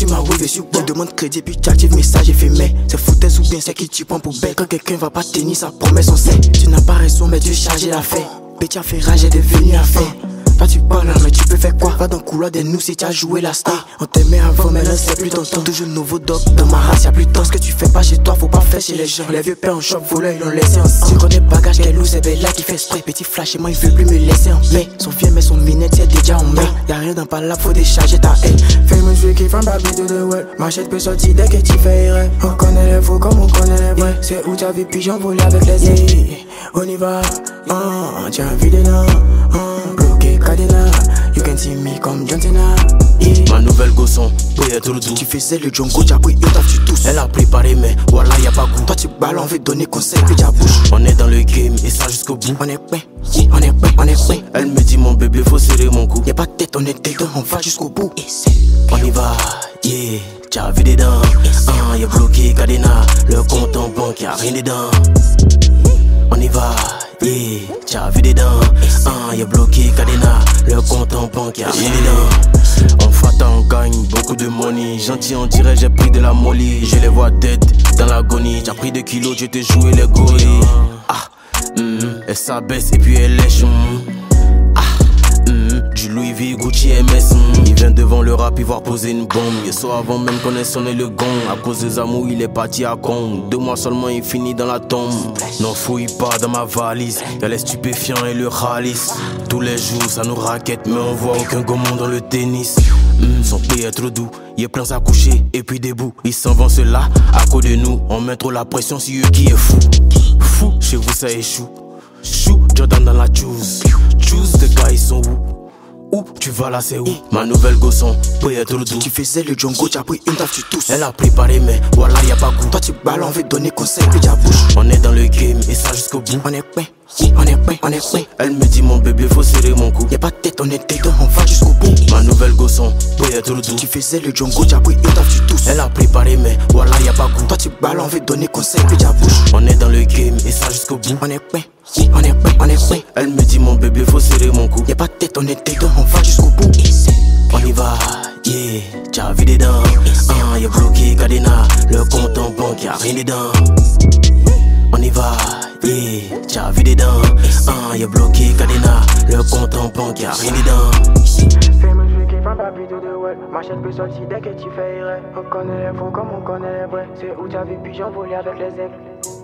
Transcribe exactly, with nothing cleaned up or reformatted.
tu m'as wave sur tu demandes crédit puis tu actives message éphémère. C'est foutaise ou bien c'est qui tu prends pour bête. Quand quelqu'un va pas tenir sa promesse on sait. Tu n'as pas raison mais tu es chargé d'affaires. Petit a fait rage est devenu affaire. Toi tu parles mais tu peux faire quoi? Va dans le couloir des nous si tu as joué la star. On t'aimait avant mais là c'est plus ton temps. Toujours nouveau doc dans ma race y'a plus de temps. Ce que tu fais pas chez toi faut pas faire chez les gens. Les vieux pères en shop voleur ils l'ont laissé en sang. Tu connais bagage qu'elle loue c'est Bella qui fait spray. Petit flash et moi il veut plus me laisser en paix. Son fier mais son minette c'est déjà en main. Y'a rien dans pas là faut décharger ta haine. Famous Ricky from Baby to the world. Machette peut sortir dès que tu fais erreur. On connaît les faux comme on connaît les vrais. C'est où t'as vu pigeon voler avec les ailes. On y va, oh, tu as envie dedans, oh, bloqué cadenas. You can see me comme John Cena. Yeah. Ma nouvelle gosson, pour être le doux. Tu faisais le Django, t'as pris une taf, tu tous. Elle a préparé mais voilà y'a pas goût. Toi tu balles, on veut donner conseil puis t'as bouche. On est dans le game et ça jusqu'au bout. On est prêt, on est prêt, on est prêt. Elle me dit mon bébé faut serrer mon cou. Y'a pas de tête, on est dedans, on va jusqu'au bout. On y va, yeah, t'as vu des dents. Ah, y'a bloqué cadenas, le compte en banque y'a rien dedans. On y va, yeah, t'as vu des dents. Ah, y'a bloqué cadenas, le compte en banque y'a rien dedans. En fata on gagne beaucoup de money. Gentil on dirait j'ai pris de la molly. Je les vois dead dans l'agonie. J'ai pris deux kilos, je t'ai joué les gorilles. Ah, mm, elle s'abaisse et puis elle lèche. Mm. Ah, mm, du Louis V, Gucci, M S. Mm. Il vient devant le rap, il va poser une bombe. Hier soir avant même qu'on ait sonné le gong. À cause des amours, il est parti à con. Deux mois seulement, il finit dans la tombe. N'en fouille pas dans ma valise. Y'a les stupéfiants et le ralice. Tous les jours, ça nous raquette, mais on voit aucun gommon dans le tennis. Mmh, son pays est trop doux, il est plein à coucher et puis debout. Ils s'en vont cela à cause de nous. On met trop la pression sur eux qui est fou. Fou, chez vous ça échoue. Chou, Jordan dans la choose. Choose, les gars ils sont où? Où tu vas là c'est où? Ma nouvelle gosson, peut être doux. Tu faisais le Django, t'as pris une taf, tu tous. Elle a préparé mais voilà y'a pas goût. Toi tu balles, on veut donner conseil puis t'as bouche. On est dans le game et ça jusqu'au bout. On est prêt, on est prêt, on est prêt. Elle me dit mon bébé faut serrer mon cou. Y'a pas de tête, on est dedans, on va jusqu'au bout. Ma nouvelle gosson, peut être doux. Tu faisais le Django, t'as pris une taf, tu tous. Elle a préparé mais voilà y'a pas goût. Toi tu balles, on veut donner conseil puis t'as bouche. On est dans le game et ça jusqu'au bout. On est prêt, on est prêt, on est prêt. Elle me dit mon bébé faut serrer mon cou. Y'a pas de tête, on est dedans, on va jusqu'au bout. On y va, yeah, t'as vu des dents. Ah, y'a bloqué cadenas, le compte en banque y'a rien dedans. On y va, yeah, t'as vu des dents. Ah, y'a bloqué cadenas, le compte en banque y'a rien dedans. Famous Ricky from Baby to the world. Machette peut sortir dès que tu fais erreur. On connaît les faux comme on connaît les vrais. C'est où t'as vu pigeon voler avec les aigles.